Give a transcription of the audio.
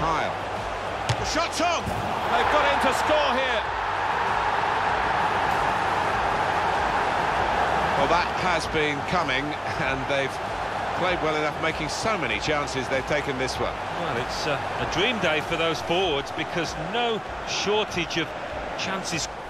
tile. The shot's on! They've got in to score here. Well, that has been coming, and they've played well enough, making so many chances. They've taken this one. Well, it's a dream day for those forwards, because no shortage of chances